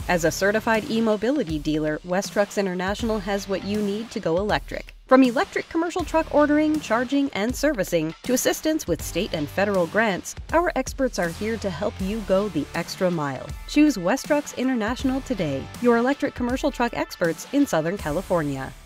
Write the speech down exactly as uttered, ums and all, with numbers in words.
As a certified e-mobility dealer, Westrux International has what you need to go electric. From electric commercial truck ordering, charging, and servicing, to assistance with state and federal grants, our experts are here to help you go the extra mile. Choose Westrux International today, your electric commercial truck experts in Southern California.